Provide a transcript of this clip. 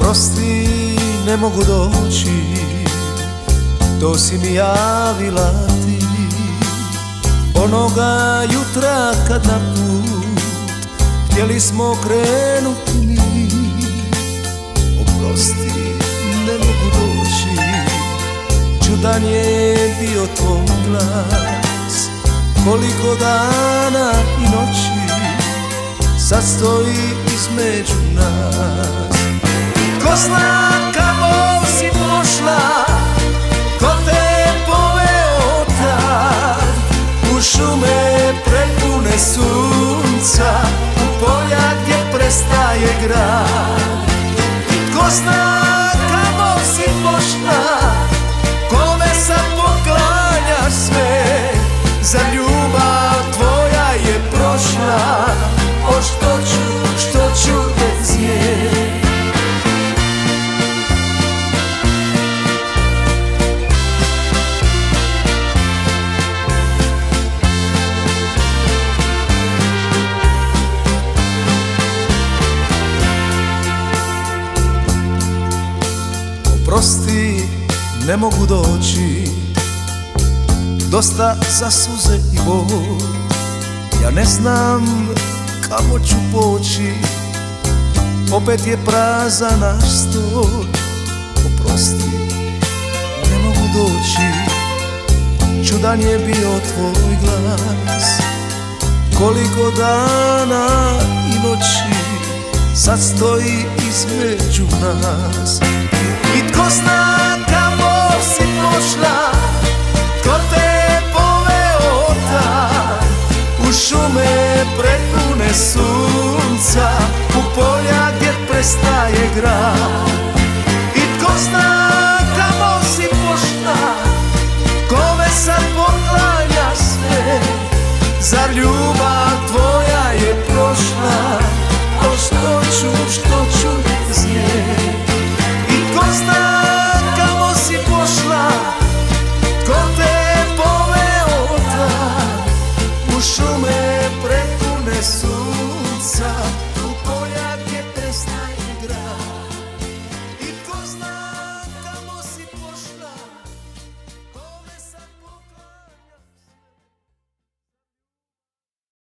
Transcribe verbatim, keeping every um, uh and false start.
Oprosti, ne mogu doći, to si mi javila ti onoga jutra kad na put htjeli smo krenuti mi. Oprosti, ne mogu doći, čudan je bio tvoj glas, koliko dana i noći sad stoji između nas. Ko zna kamo si pošla, ko te poveo tad u šume prepune sunca, u polja gdje prestaje grad. Ko zna kamo si pošla, kome sad poklanjaš sve, za ljubav tvoja je prošla. O što ću, što ću bez nje? Oprosti, ne mogu doći, dosta za suze i bol. Ja ne znam kamo ću poći, opet je prazan naš stol. Oprosti, ne mogu doći, čudan je bio tvoj glas, koliko dana i noći sad stoji između nas. I tko zna kamo si pošla, ko te poveo tad u šume prepune sunca, u polja gdje prestaje grad.